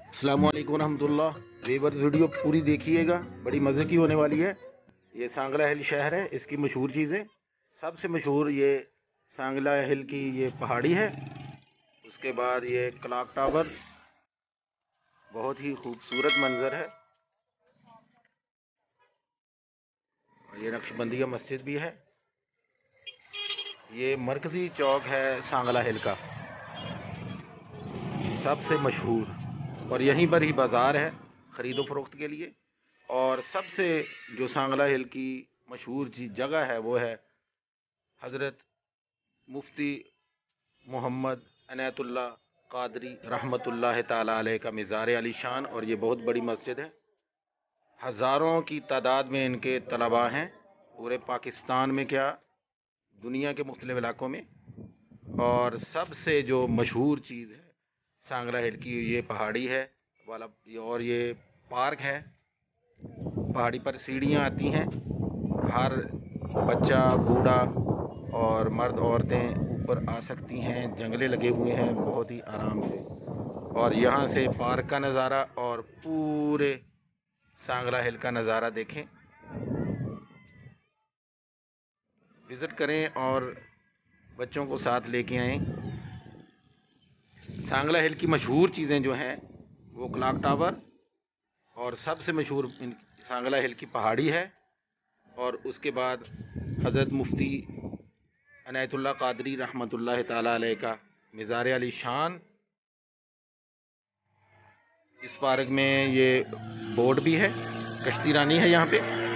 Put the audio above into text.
अस्सलामुअलैकुम रहमतुल्लाह। Weaver video पूरी देखिएगा, बड़ी मज़े की होने वाली है। ये सांगला हिल शहर है, इसकी मशहूर चीज़ें, सबसे मशहूर ये सांगला हिल की ये पहाड़ी है। उसके बाद ये क्लॉक टावर, बहुत ही खूबसूरत मंजर है। और ये नक्शबंदिया मस्जिद भी है। ये मरकज़ी चौक है सांगला हिल का, सबसे मशहूर। और यहीं पर ही बाज़ार है ख़रीदो फरोख्त के लिए। और सबसे जो सांगला हिल की मशहूर जगह है वो है हज़रत मुफ्ती मोहम्मद अनैतुल्लाह कादरी रहमतुल्लाह ताला अलैह का मज़ार अली शान। और ये बहुत बड़ी मस्जिद है, हज़ारों की तादाद में इनके तलबा हैं, पूरे पाकिस्तान में क्या दुनिया के मुख्तलिफ़ इलाक़ों में। और सबसे जो मशहूर चीज़ है सांगला हिल की, ये पहाड़ी है वाला, और ये पार्क है। पहाड़ी पर सीढ़ियाँ आती हैं, हर बच्चा बूढ़ा और मर्द औरतें ऊपर आ सकती हैं। जंगले लगे हुए हैं बहुत ही आराम से। और यहाँ से पार्क का नज़ारा और पूरे सांगला हिल का नज़ारा देखें, विज़िट करें और बच्चों को साथ लेके आएँ। सांगला हिल की मशहूर चीज़ें जो हैं वो क्लॉक टावर, और सबसे मशहूर सांगला हिल की पहाड़ी है। और उसके बाद हज़रत मुफ्ती अनैतुल्लाह कादरी रहमतुल्लाह ताला अलैह का मज़ार अली शान। इस पार्क में ये बोट भी है, कश्ती रानी है यहाँ पे।